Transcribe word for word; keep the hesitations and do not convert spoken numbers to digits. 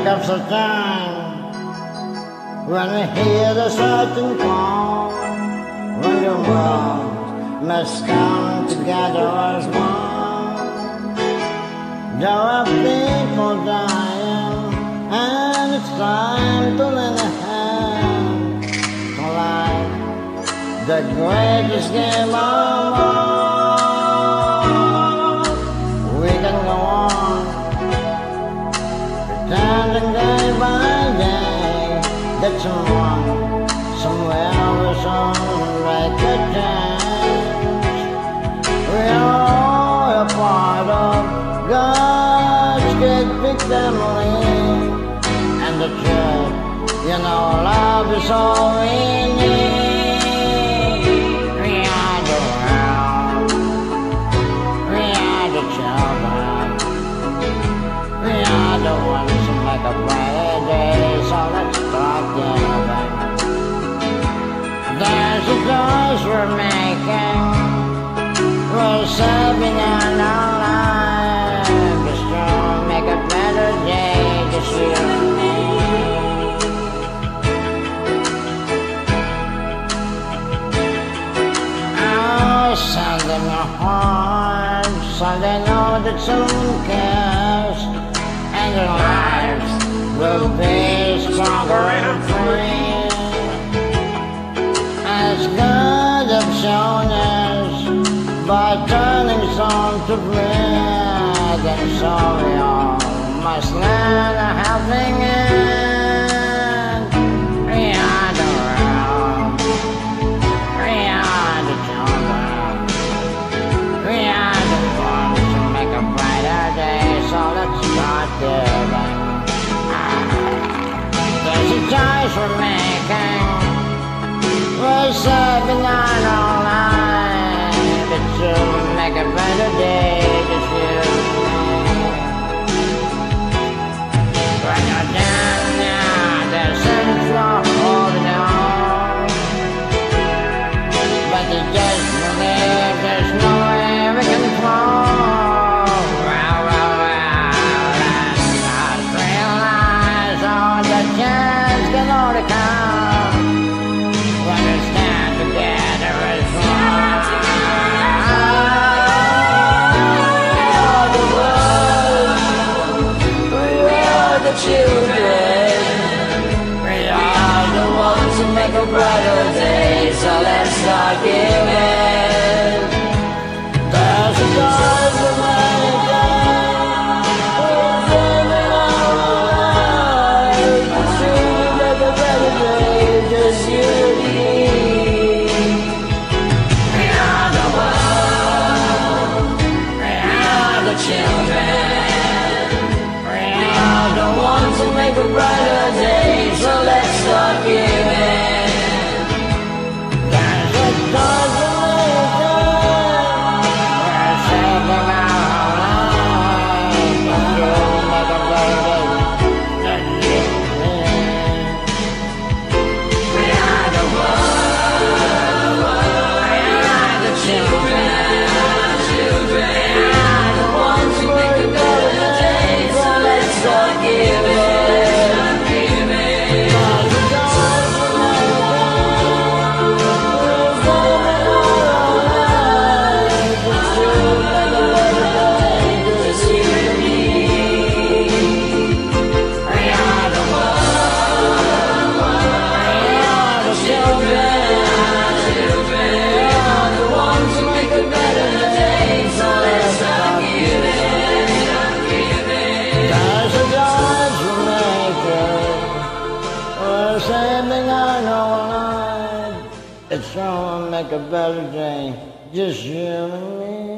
there comes a time when we hear the certain call, when the world must come together as one. There are people dying, and it's time to lend a hand to life, the greatest game of all. We can go on pretending day by day that someone somewhere was on right the chance. We are all a part of God's great big family, and the truth, you know, love is all we need. We are the world, we are the children, we are the ones who make a brighter day, so let's start giving. There's a choice we're making, we're serving on our lives, just to make a better day, just you and me. I'll send them a heart, so they know that someone cares, and their lives will be stronger and free. As God have shown us by turning song to bread, and so we all must learn a helping hand. We are the world, we are the children, we are the ones who make a brighter day, so let's start giving. There's a choice we're making, we're serving on our life, but to make a better day, just you and me. When you're down now, there's some floor holding on, but there's just no there, there's no way we can fall. Well, well, well, and I realize all the chance can only come when we stand together as one. Children, we are the ones who make a brighter day, so let's start giving. There's a cause of many days, we're living our lives, it's true to make a better day, just you and me. We are the world, we are the children, the ones who make a brighter day, so let's start giving. There's a cause to make it, we're saving our lives, and you'll make a brighter day than you and we are the world, we are the children, children, we are the ones who make a brighter day, so let's start giving. Saving our whole life, it's gonna make a better day, just you and me.